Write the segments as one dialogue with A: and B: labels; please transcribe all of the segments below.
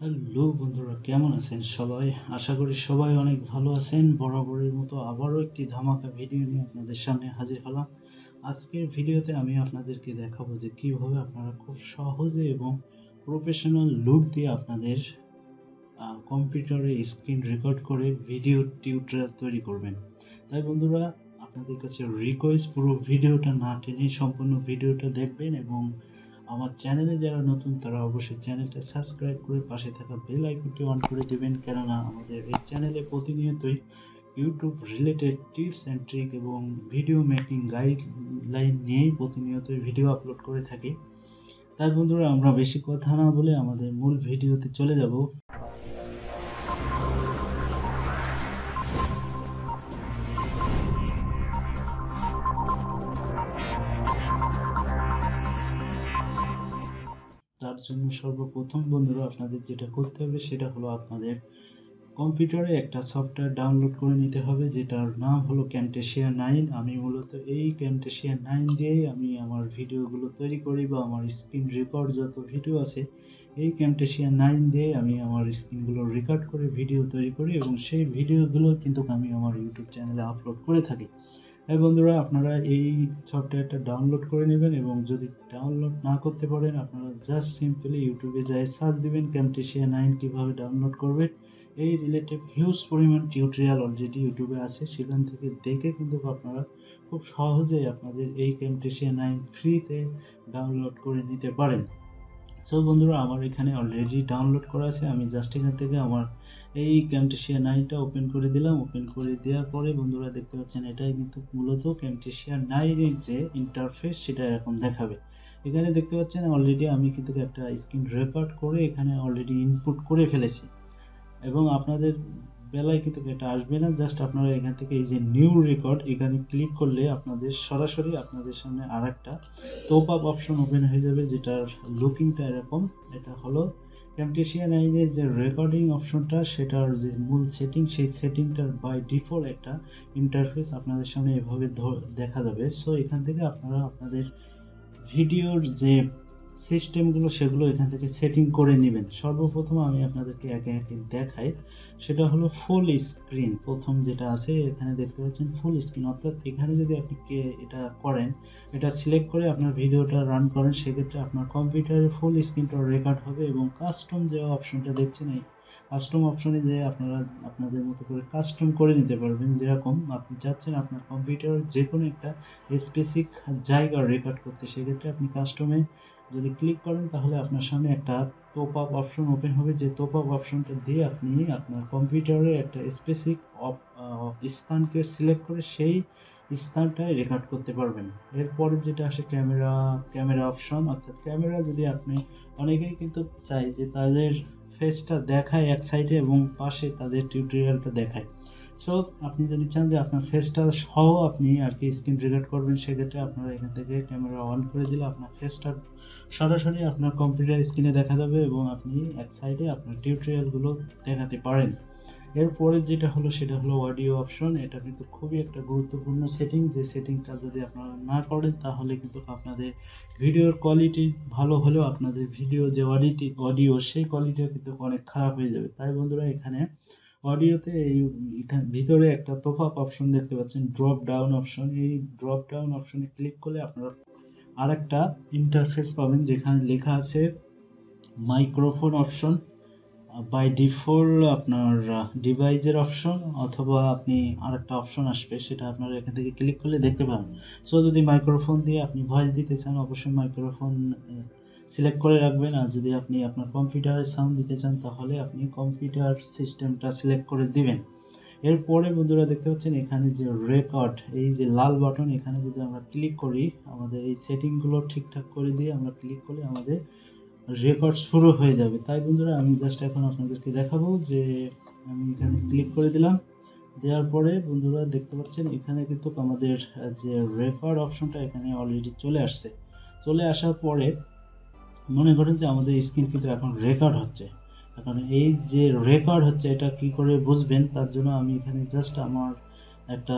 A: Hello বন্ধুরা, কেমন আছেন সবাই? আশা করি সবাই অনেক ভালো আছেন। বরাবরের মতো আবারও একটি ধামাকা ভিডিও নিয়ে আপনাদের সামনে হাজির হলাম। আজকের ভিডিওতে আমি আপনাদেরকে দেখাবো যে কিভাবে আপনারা খুব সহজে এবং প্রফেশনাল লুক দিয়ে আপনাদের কম্পিউটারে স্ক্রিন রেকর্ড করে ভিডিও টিউটোরিয়াল তৈরি করবেন। তাই বন্ধুরা, আপনাদের কাছে রিকোয়েস্ট, পুরো ভিডিওটা না টেনে সম্পূর্ণ ভিডিওটা দেখবেন এবং আমার চ্যানেলে যারা নতুন তারা অবশ্যই চ্যানেলটা সাবস্ক্রাইব করে পাশে থাকা বেল আইকনটি অন করে দেবেন, কেননা আমাদের এই চ্যানেলে প্রতিনিয়তই YouTube related tips and trick এবং ভিডিও মেকিং গাইডলাইন নিয়েই প্রতিনিয়ত ভিডিও আপলোড করে থাকি। তাই বন্ধুরা, আমরা বেশি কথা না বলে আমাদের মূল ভিডিওতে চলে যাব। তার জন্য সর্বপ্রথম বন্ধুরা আপনাদের যেটা করতে হবে সেটা হলো আপনাদের কম্পিউটারে একটা সফটওয়্যার ডাউনলোড করে নিতে হবে, যেটার নাম হলো ক্যামটেসিয়া 9। আমি মূলত এই ক্যামটেসিয়া 9 দিয়েই আমি আমার ভিডিওগুলো তৈরি করি, বা আমার স্ক্রিন রেকর্ড যত ভিডিও আছে এই ক্যামটেসিয়া 9 দিয়ে আমি আমার স্ক্রিনগুলো রেকর্ড করে ভিডিও তৈরি করি এবং সেই ভিডিওগুলো কিন্তু আমি আমার ইউটিউব চ্যানেলে আপলোড করে থাকি। হ্যাঁ বন্ধুরা, আপনারা এই সফটওয়্যারটা ডাউনলোড করে নেবেন এবং যদি ডাউনলোড না করতে পারেন আপনারা জাস্ট সিম্পলি ইউটিউবে যাই সার্চ দিবেন ক্যামটেসিয়া 9 কীভাবে ডাউনলোড করবেন। এই রিলেটিভ হিউজ পরিমাণ টিউটোরিয়াল অলরেডি ইউটিউবে আছে, সেখান থেকে দেখে কিন্তু আপনারা খুব সহজেই আপনাদের এই ক্যামটেসিয়া 9 ফ্রিতে ডাউনলোড করে নিতে পারেন। সো বন্ধুরা, আমার এখানে অলরেডি ডাউনলোড করা আছে। আমি জাস্ট এখান থেকে আমার এই ক্যামটেসিয়া 9টা ওপেন করে দিলাম। ওপেন করে দেওয়ার পরে বন্ধুরা দেখতে পাচ্ছেন এটাই কিন্তু মূলত ক্যামটেসিয়া 9 এর যে ইন্টারফেস সেটা এরকম দেখাবে। এখানে দেখতে পাচ্ছেন অলরেডি আমি কিন্তু একটা স্ক্রিন রেকর্ড করে এখানে অলরেডি ইনপুট করে ফেলেছি এবং আপনাদের বেলায় কিন্তু এটা আসবে না। জাস্ট আপনারা এখান থেকে এই যে নিউ রেকর্ড এখানে ক্লিক করলে আপনাদের সরাসরি আপনাদের সামনে আর একটা টপ আপ অপশন ওপেন হয়ে যাবে, যেটার লুকিংটা এরকম। এটা হলো ক্যামটেসিয়া 9 এর যে রেকর্ডিং অপশনটা, সেটার যে মূল সেটিং, সেই সেটিংটার বাই ডিফল্ট একটা ইন্টারফেস আপনাদের সামনে এভাবে দেখা যাবে। সো এখান থেকে আপনারা আপনাদের ভিডিওর যে সিস্টেমগুলো সেগুলো এখান থেকে সেটিং করে নেবেন। সর্বপ্রথম আমি আপনাদেরকে একে একে দেখাই, সেটা হলো ফুল স্ক্রিন। প্রথম যেটা আছে এখানে দেখতে পাচ্ছেন ফুল স্ক্রিন, অর্থাৎ এখানে যদি আপনি এটা করেন, এটা সিলেক্ট করে আপনার ভিডিওটা রান করেন, সেক্ষেত্রে আপনার কম্পিউটারে ফুল স্ক্রিনটা রেকর্ড হবে এবং কাস্টম যে অপশনটা দেখছেন এই কাস্টম অপশনে যে আপনারা আপনাদের মতো করে কাস্টম করে নিতে পারবেন। যেরকম আপনি চাচ্ছেন আপনার কম্পিউটারের যে কোনো একটা স্পেসিফিক জায়গা রেকর্ড করতে, সেক্ষেত্রে আপনি কাস্টমে যদি ক্লিক করেন তাহলে আপনার সামনে একটা টপ আপ অপশন ওপেন হবে। যে টপ আপ অপশনটা দিয়ে আপনি আপনার কম্পিউটারে একটা স্পেসিফিক স্থানকে সিলেক্ট করে সেই স্থানটায় রেকর্ড করতে পারবেন। এরপরে যেটা আসে ক্যামেরা অপশন, অর্থাৎ ক্যামেরা যদি আপনি, অনেকেই কিন্তু চাই যে তাদের ফেসটা দেখায় এক সাইডে এবং পাশে তাদের টিউটোরিয়ালটা দেখায়। সো আপনি যদি চান যে আপনার ফেসটা সহ আপনি আর কি স্ক্রিন রেকর্ড করবেন, সেক্ষেত্রে আপনারা এখান থেকে ক্যামেরা অন করে দিলে আপনার ফেসটা সরাসরি আপনার কম্পিউটার স্ক্রিনে দেখা যাবে এবং আপনি এক সাইডে আপনার টিউটোরিয়ালগুলো দেখাতে পারেন। এরপরে যেটা হলো সেটা হলো অডিও অপশন। এটা কিন্তু খুবই একটা গুরুত্বপূর্ণ সেটিং, যে সেটিংটা যদি আপনারা না করেন তাহলে কিন্তু আপনাদের ভিডিওর কোয়ালিটি ভালো হলেও আপনাদের ভিডিও যে অডিও সেই কোয়ালিটিও কিন্তু অনেক খারাপ হয়ে যাবে। তাই বন্ধুরা, এখানে অডিওতে এই ভিতরে একটা টপ আপ অপশন দেখতে পাচ্ছেন, ড্রপ ডাউন অপশন। এই ড্রপ ডাউন অপশনে ক্লিক করলে আপনারা আরেকটা ইন্টারফেস পাবেন যেখানে লেখা আছে মাইক্রোফোন অপশন, বাই ডিফল্ট আপনার ডিভাইসের অপশন, অথবা আপনি আরেকটা অপশন আসবে সেটা আপনারা এখান থেকে ক্লিক করলে দেখতে পাবেন। সো যদি মাইক্রোফোন দিয়ে আপনি ভয়েস দিতে চান অবশ্যই মাইক্রোফোন সিলেক্ট করে রাখবেন, আর যদি আপনি আপনার কম্পিউটারে সাউন্ড দিতে চান তাহলে আপনি কম্পিউটার সিস্টেমটা সিলেক্ট করে দিবেন। এরপরে বন্ধুরা দেখতে পাচ্ছেন এখানে যে রেকর্ড, এই যে লাল বাটন, এখানে যদি আমরা ক্লিক করি আমাদের এই সেটিংগুলো ঠিকঠাক করে দিয়ে আমরা ক্লিক করলে আমাদের রেকর্ড শুরু হয়ে যাবে। তাই বন্ধুরা, আমি জাস্ট এখন আপনাদেরকে দেখাবো যে আমি এখানে ক্লিক করে দিলাম। দেওয়ার পরে বন্ধুরা দেখতে পাচ্ছেন এখানে কিন্তু আমাদের যে রেকর্ড অপশনটা এখানে অলরেডি চলে আসছে। চলে আসার পরে মনে করেন যে আমাদের স্ক্রিন কিন্তু এখন রেকর্ড হচ্ছে। এখন এই যে রেকর্ড হচ্ছে এটা কি করে বুঝবেন, তার জন্য আমি এখানে জাস্ট আমার একটা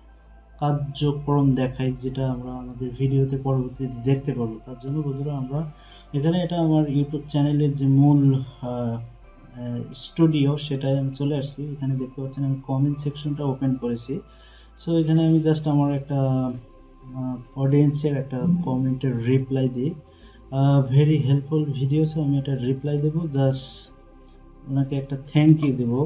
A: কার্যক্রম দেখাই, যেটা আমরা আমাদের ভিডিওতে পরবর্তীতে দেখতে পারবো। তার জন্য বন্ধুরা আমরা এখানে, এটা আমার ইউটিউব চ্যানেলের যে মূল স্টুডিও সেটাই আমি চলে আসছি। এখানে দেখতে পাচ্ছেন আমি কমেন্ট সেকশনটা ওপেন করেছি। সো এখানে আমি জাস্ট আমার একটা অডিয়েন্সের একটা কমেন্টের রিপ্লাই দিই। ভেরি হেল্পফুল ভিডিও, সো আমি একটা রিপ্লাই দেবো, জাস্ট ওনাকে একটা থ্যাংক ইউ দেবো।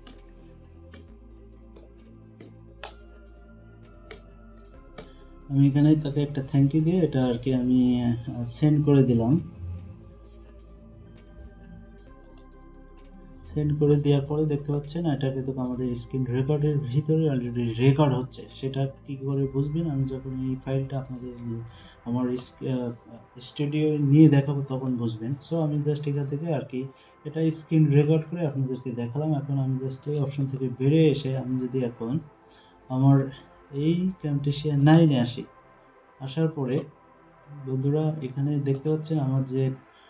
A: আমি এখানে তাকে একটা থ্যাংক ইউ দিয়ে এটা আর কি আমি সেন্ড করে দিলাম। সেন্ড করে দেওয়ার পরে দেখতে পাচ্ছেন এটা কিন্তু আমাদের স্ক্রিন রেকর্ডের ভিতরে অলরেডি রেকর্ড হচ্ছে। সেটা কি করে বুঝবেন, আমি যখন এই ফাইলটা আপনাদের আমার স্টুডিও নিয়ে দেখাবো তখন বুঝবেন। সো আমি জাস্ট এখান থেকে আর কি এটা স্ক্রিন রেকর্ড করে আপনাদেরকে দেখালাম। এখন আমি জাস্ট এই অপশন থেকে বেরিয়ে এসে আমি যদি এখন আমার এই ক্যামটেশিয়া 9-এ আসি, আসার পরে বন্ধুরা এখানে দেখতে পাচ্ছেন আমার যে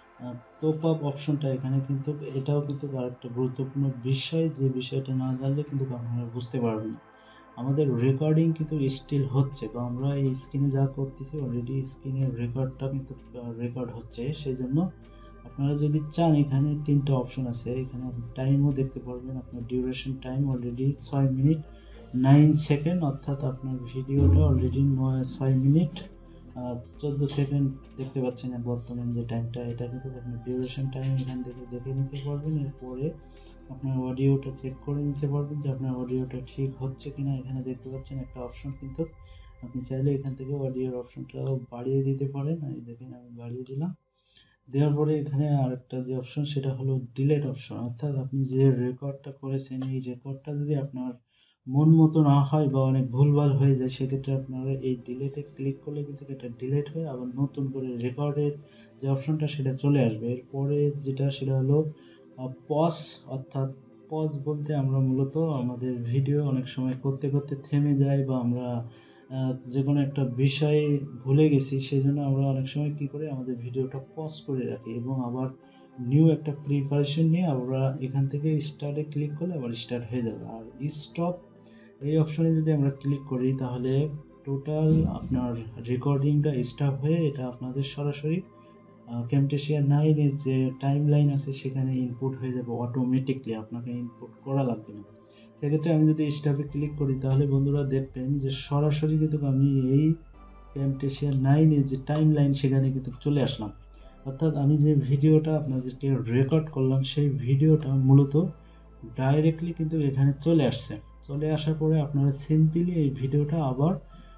A: টপ আপ অপশনটা, এখানে কিন্তু এটাও কিন্তু আরেকটা গুরুত্বপূর্ণ বিষয়, যে বিষয়টা না জানলে কিন্তু আপনারা বুঝতে পারবেন না। আমাদের রেকর্ডিং কিন্তু স্টিল হচ্ছে, বা আমরা এই স্ক্রিনে যা করতেছি অলরেডি স্ক্রিনের রেকর্ডটা কিন্তু রেকর্ড হচ্ছে। সেই জন্য আপনারা যদি চান এখানে 3টা অপশন আছে। এখানে আপনি টাইমও দেখতে পারবেন, আপনার duration time already 6 minute 9 second, অর্থাৎ আপনার ভিডিওটা অলরেডি 6 মিনিট 14 সেকেন্ড দেখতে পাচ্ছেন বর্তমান যে টাইমটা, এটা কিন্তু আপনি ডিউরেশন টাইম এখান থেকে দেখে নিতে পারবেন। এরপরে আপনার অডিওটা চেক করে নিতে পারবেন যে আপনার অডিওটা ঠিক হচ্ছে কিনা। এখানে দেখতে পাচ্ছেন একটা অপশন, কিন্তু আপনি চাইলে এখান থেকে অডিওর অপশনটাও বাড়িয়ে দিতে পারেন। এই দেখেন আমি বাড়িয়ে দিলাম। দেওয়ার পরে এখানে আরেকটা যে অপশন সেটা হলো ডিলেট অপশন, অর্থাৎ আপনি যে রেকর্ডটা করেছেন এই রেকর্ডটা যদি আপনার মন মতো না হয় বা অনেক ভুলভাল হয়ে যায়, সেক্ষেত্রে আপনারা এই ডিলেটে ক্লিক করলে কিন্তু এটা ডিলেট হয়ে আবার নতুন করে রেকর্ডের যে অপশনটা সেটা চলে আসবে। এরপরে যেটা সেটা হলো পজ, অর্থাৎ পজ বলতে আমরা মূলত আমাদের ভিডিও অনেক সময় করতে করতে থেমে যায়, বা আমরা যে কোনো একটা বিষয়ে ভুলে গেছি, সেই জন্য আমরা অনেক সময় কী করি আমাদের ভিডিওটা পজ করে রাখি এবং আবার নিউ একটা প্রিপারেশন নিয়ে আমরা এখান থেকে স্টার্টে ক্লিক করলে আবার স্টার্ট হয়ে যাবে। আর স্টপ এই অপশনে যদি আমরা ক্লিক করি তাহলে টোটাল আপনার রেকর্ডিংটা স্টপ হয়ে এটা আপনাদের সরাসরি ক্যামটেশিয়া 9-এর যে টাইম লাইন আছে সেখানে ইনপুট হয়ে যাবে অটোমেটিকলি, আপনাকে ইনপুট করা লাগবে না। সেক্ষেত্রে আমি যদি স্টপে ক্লিক করি তাহলে বন্ধুরা দেখবেন যে সরাসরি কিন্তু আমি এই ক্যামটেশিয়া 9-এর যে টাইম লাইন সেখানে কিন্তু চলে আসলাম। অর্থাৎ আমি যে ভিডিওটা আপনাদেরকে রেকর্ড করলাম সেই ভিডিওটা মূলত ডাইরেক্টলি কিন্তু এখানে চলে আসছে। চলে আসার পরে আপনারা সিম্পলি এই ভিডিওটা আবার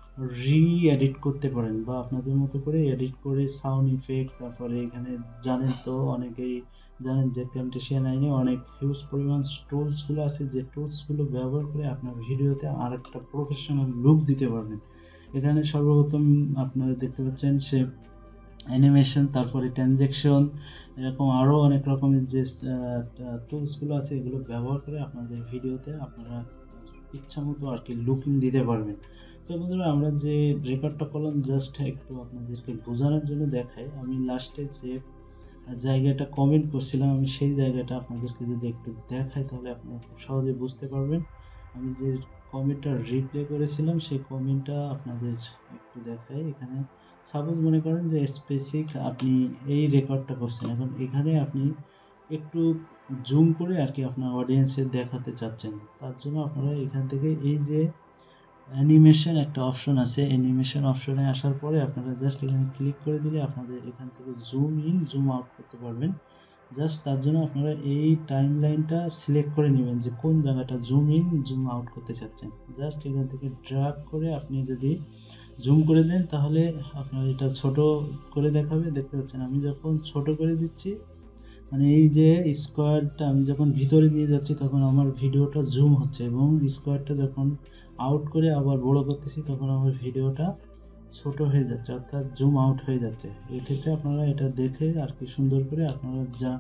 A: এডিট করতে পারেন, বা আপনাদের মতো করে এডিট করে সাউন্ড ইফেক্ট, তারপরে এখানে জানেন তো অনেকেই জানেন যে ক্যামটেশিয়া 9-এ অনেক হিউজ পরিমাণ টুলসগুলো আছে, যে টুলসগুলো ব্যবহার করে আপনার ভিডিওতে আরেকটা প্রফেশনাল লুক দিতে পারবেন। এখানে সর্বপ্রথম আপনারা দেখতে পাচ্ছেন সে অ্যানিমেশন, তারপরে ট্রানজ্যাকশন, এরকম আরও অনেক রকমের যে টুলসগুলো আছে এগুলো ব্যবহার করে আপনাদের ভিডিওতে আপনারা ইচ্ছামতো আর কি লুকিং দিতে পারবেন। তো বন্ধুরা আমরা যে রেকর্ডটা করলাম জাস্ট একটু আপনাদেরকে বোঝানোর জন্য দেখাই। আমি লাস্টে যে জায়গাটা কমেন্ট করছিলাম আমি সেই জায়গাটা আপনাদেরকে যদি একটু দেখাই তাহলে আপনারা খুব সহজে বুঝতে পারবেন। আমি যে কমেন্টটা রিপ্লে করেছিলাম সেই কমেন্টটা আপনাদের একটু দেখাই। এখানে সাপোজ মনে করেন যে স্পেসিফিক আপনি এই রেকর্ডটা করছেন, এখন এখানে আপনি একটু জুম করে আর কি আপনার অডিয়েন্সের দেখাতে চাচ্ছেন, তার জন্য আপনারা এখান থেকে এই যে অ্যানিমেশন একটা অপশন আছে, অ্যানিমেশন অপশনে আসার পরে আপনারা জাস্ট এখানে ক্লিক করে দিলে আপনাদের এখান থেকে জুম ইন জুম আউট করতে পারবেন। জাস্ট তার জন্য আপনারা এই টাইম লাইনটা সিলেক্ট করে নেবেন যে কোন জায়গাটা জুম ইন জুম আউট করতে চাচ্ছেন। জাস্ট এখান থেকে ড্র্যাগ করে আপনি যদি জুম করে দেন তাহলে আপনার এটা ছোট করে দেখাবে। দেখতে পাচ্ছেন আমি যখন ছোট করে দিচ্ছি, মানে এই যে স্কোয়ারটা আমি যখন ভিতরে নিয়ে যাচ্ছি তখন আমার ভিডিওটা জুম হচ্ছে, এবং স্কোয়ারটা যখন আউট করে আবার বড় করতেছি তখন আমার ভিডিওটা ছোট হয়ে যাচ্ছে, অর্থাৎ জুম আউট হয়ে যাচ্ছে। এক্ষেত্রে আপনারা এটা দেখে আর কি সুন্দর করে আপনারা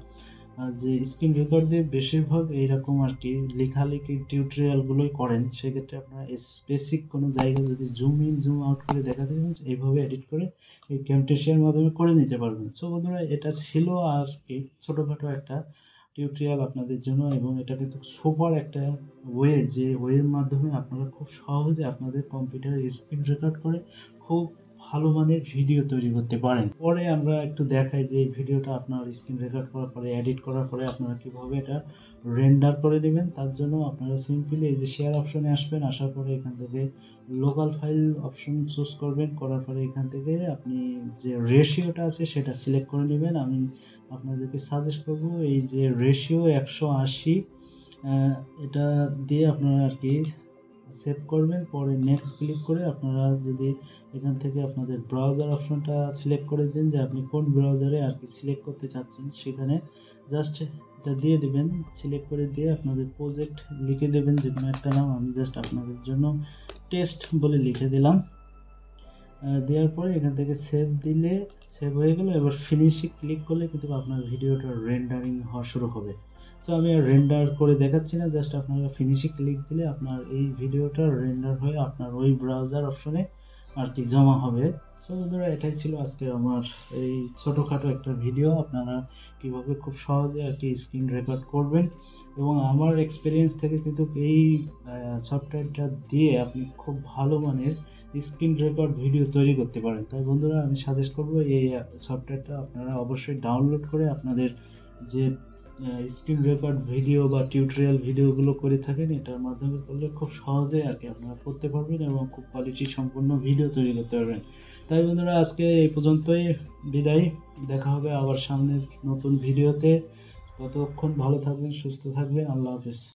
A: যে স্ক্রিন রেকর্ড দিয়ে বেশিরভাগ এইরকম আর কি লেখালেখি টিউটোরিয়ালগুলোই করেন, সেক্ষেত্রে আপনারা স্পেসিফিক কোনো জায়গায় যদি জুম ইন জুম আউট করে দেখাতে চান এইভাবে এডিট করে এই ক্যামটেশিয়ার মাধ্যমে করে নিতে পারবেন। সো বন্ধুরা এটা ছিল আর কি ছোটোখাটো একটা টিউটোরিয়াল আপনাদের জন্য, এবং এটা কিন্তু সুপার একটা ওয়ে, যে ওয়ের মাধ্যমে আপনারা খুব সহজে আপনাদের কম্পিউটারে স্ক্রিন রেকর্ড করে খুব ভালো মানের ভিডিও তৈরি করতে পারেন। পরে আমরা একটু দেখাই যে এই ভিডিওটা আপনার স্ক্রিন রেকর্ড করার পরে, এডিট করার পরে আপনারা কিভাবে এটা রেন্ডার করে নেবেন। তার জন্য আপনারা সিম্পলি এই যে শেয়ার অপশনে আসবেন, আসার পরে এখান থেকে লোকাল ফাইল অপশন চুজ করবেন, করার পরে এখান থেকে আপনি যে রেশিওটা আছে সেটা সিলেক্ট করে নেবেন। আমি আপনাদেরকে সাজেস্ট করব এই যে রেশিও 180, এটা দিয়ে আপনারা আর কি সেভ করবেন। পরে নেক্সট ক্লিক করে আপনারা যদি এখান থেকে আপনাদের ব্রাউজার অপশনটা সিলেক্ট করে দিন যে আপনি কোন ব্রাউজারে আর কি সিলেক্ট করতে চাচ্ছেন, সেখানে জাস্ট এটা দিয়ে দেবেন। সিলেক্ট করে দিয়ে আপনাদের প্রজেক্ট লিখে দেবেন যে কোনো একটা নাম। আমি জাস্ট আপনাদের জন্য টেস্ট বলে লিখে দিলাম। দেওয়ার পরে এখান থেকে সেভ দিলে সেভ হয়ে গেল। এবার ফিনিশে ক্লিক করলে কিন্তু আপনার ভিডিওটা রেন্ডারিং হওয়া শুরু হবে। সো আমি আর রেন্ডার করে দেখাচ্ছি না, জাস্ট আপনারা ফিনিশে ক্লিক দিলে আপনার এই ভিডিওটা রেন্ডার হয়ে আপনার ওই ব্রাউজার অপশনে আর কি জমা হবে। সো বন্ধুরা, এটাই ছিল আজকে আমার এই ছোটোখাটো একটা ভিডিও, আপনারা কীভাবে খুব সহজে আর কি স্ক্রিন রেকর্ড করবেন। এবং আমার এক্সপিরিয়েন্স থেকে কিন্তু এই সফটওয়্যারটা দিয়ে আপনি খুব ভালো মানের স্ক্রিন রেকর্ড ভিডিও তৈরি করতে পারেন। তাই বন্ধুরা, আমি সাজেস্ট করব এই সফটওয়্যারটা আপনারা অবশ্যই ডাউনলোড করে আপনাদের যে স্ক্রিন রেকর্ড ভিডিও বা টিউটোরিয়াল ভিডিওগুলো করে থাকেন, এটার মাধ্যমে করলে খুব সহজে আর কি আপনারা করতে পারবেন এবং খুব কোয়ালিটি সম্পন্ন ভিডিও তৈরি করতে পারবেন। তাই বন্ধুরা, আজকে এই পর্যন্তই, বিদায়। দেখা হবে আবার সামনের নতুন ভিডিওতে। ততক্ষণ ভালো থাকবেন, সুস্থ থাকবেন। আল্লাহ হাফেজ।